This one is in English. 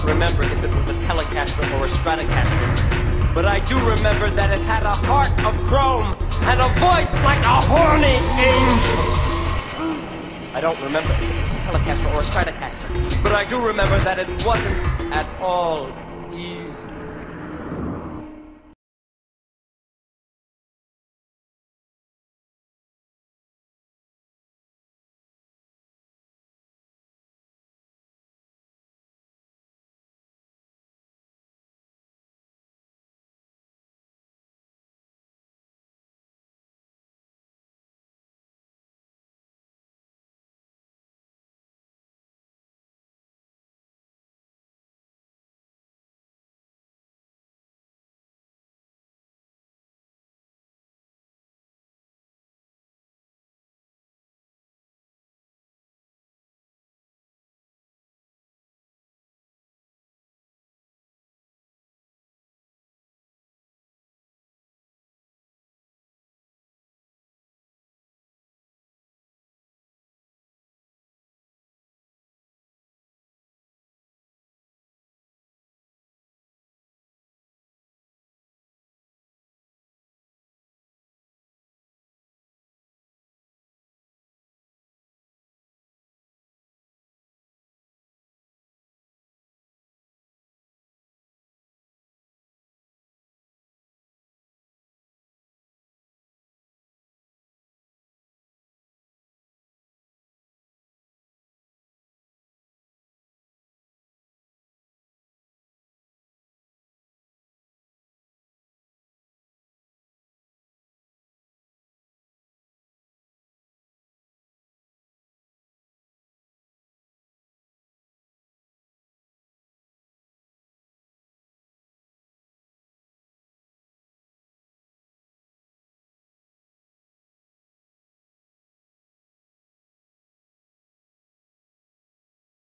remember if it was a Telecaster or a Stratocaster, but I do remember that it had a heart of chrome and a voice like a horny angel. I don't remember if it was a Telecaster or a Stratocaster, but I do remember that it wasn't at all easy.